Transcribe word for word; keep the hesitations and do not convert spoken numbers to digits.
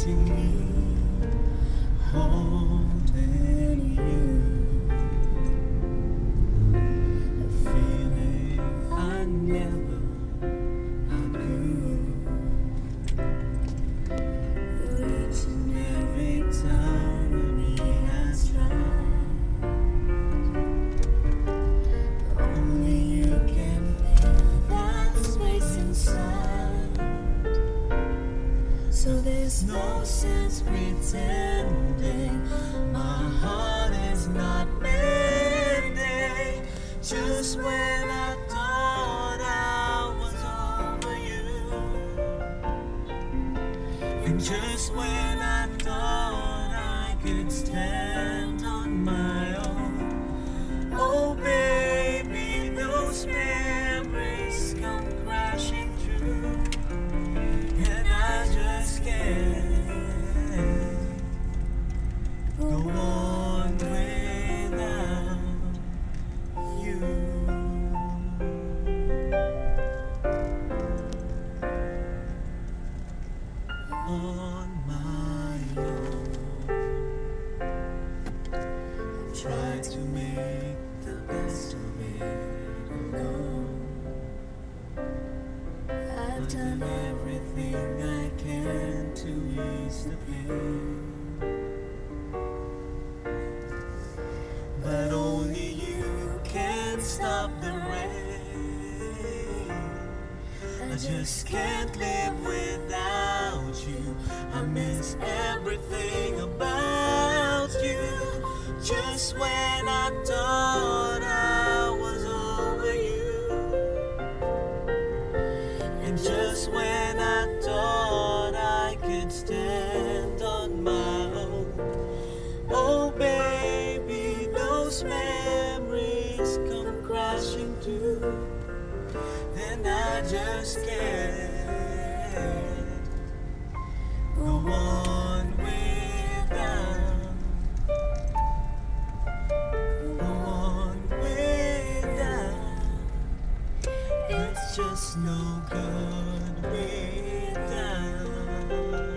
wanting me, holding you, a feeling I never outgrew. Each and every time he has tried, only you can fill that space inside. So there's no sense pretending my heart is not mending. Just when I thought I was over you, and just when I thought I could stand on my own, oh baby, those memories come crashing through, and I just can't go on without you. On my own, I've tried to make the best of it alone. I've done everything I can to ease the pain, but only you can stop the rain. I just can't live without you. I miss everything about you. Just when I thought I was over you, and just when I thought I could stand on my own, oh baby, those memories come crashing through, and I just can't go on without, go on without. It's just no good without.